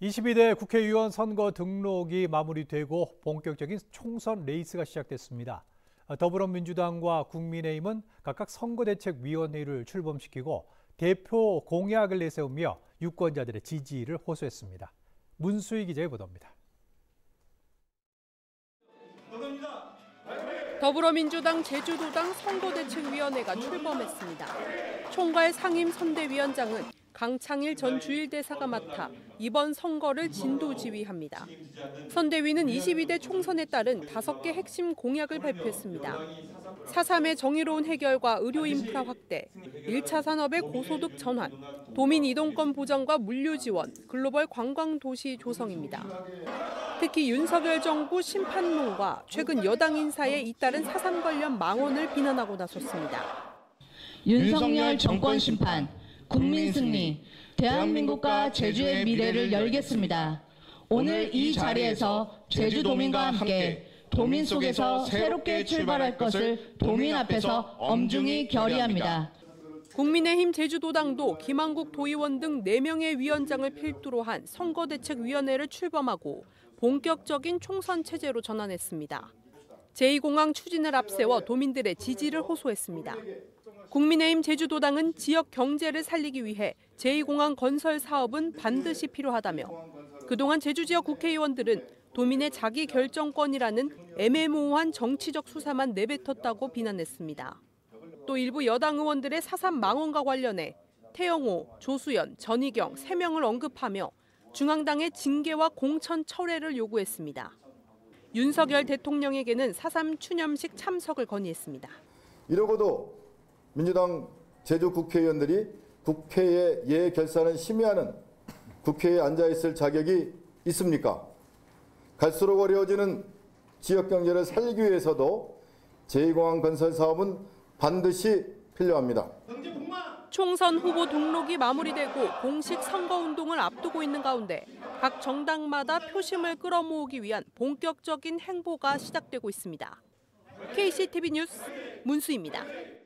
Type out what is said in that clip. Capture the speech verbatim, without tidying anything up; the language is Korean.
이십이 대 국회의원 선거 등록이 마무리되고 본격적인 총선 레이스가 시작됐습니다. 더불어민주당과 국민의힘은 각각 선거대책위원회를 출범시키고 대표 공약을 내세우며 유권자들의 지지를 호소했습니다. 문수희 기자의 보도입니다. 더불어민주당 제주도당 선거대책위원회가 출범했습니다. 총괄 상임선대위원장은 강창일 전 주일대사가 맡아 이번 선거를 진두지휘합니다. 선대위는 이십이 대 총선에 따른 다섯 개 핵심 공약을 발표했습니다. 사 삼의 정의로운 해결과 의료 인프라 확대, 일 차 산업의 고소득 전환, 도민 이동권 보장과 물류 지원, 글로벌 관광 도시 조성입니다. 특히 윤석열 정부 심판론과 최근 여당 인사에 잇따른 사 삼 관련 망언을 비난하고 나섰습니다. 윤석열 정권 심판, 국민 승리, 대한민국과 제주의 미래를 열겠습니다. 오늘 이 자리에서 제주도민과 함께 도민 속에서 새롭게 출발할 것을 도민 앞에서 엄중히 결의합니다. 국민의힘 제주도당도 김한국 도의원 등 네 명의 위원장을 필두로 한 선거대책위원회를 출범하고 본격적인 총선 체제로 전환했습니다. 제이 공항 추진을 앞세워 도민들의 지지를 호소했습니다. 국민의힘 제주도당은 지역 경제를 살리기 위해 제이 공항 건설 사업은 반드시 필요하다며 그동안 제주 지역 국회의원들은 도민의 자기 결정권이라는 애매모호한 정치적 수사만 내뱉었다고 비난했습니다. 또 일부 여당 의원들의 사 삼 망언과 관련해 태영호, 조수연, 전희경 세 명을 언급하며 중앙당의 징계와 공천 철회를 요구했습니다. 윤석열 대통령에게는 사 삼 추념식 참석을 건의했습니다. 이러고도 민주당 제주 국회의원들이 국회의 예 결산을 심의하는 국회에 앉아있을 자격이 있습니까? 갈수록 어려워지는 지역경제를 살리기 위해서도 제이 공항 건설 사업은 반드시 필요합니다. 총선 후보 등록이 마무리되고 공식 선거운동을 앞두고 있는 가운데 각 정당마다 표심을 끌어모으기 위한 본격적인 행보가 시작되고 있습니다. 케이씨티비 뉴스 문수희입니다.